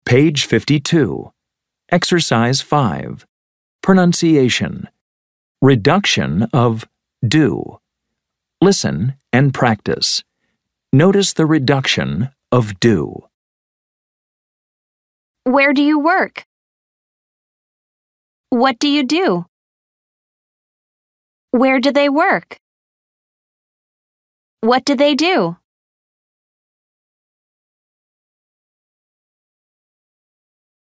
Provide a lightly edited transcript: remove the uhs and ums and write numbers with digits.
Page 52. Exercise 5. Pronunciation. Reduction of do. Listen and practice. Notice the reduction of do. Where do you work? What do you do? Where do they work? What do they do?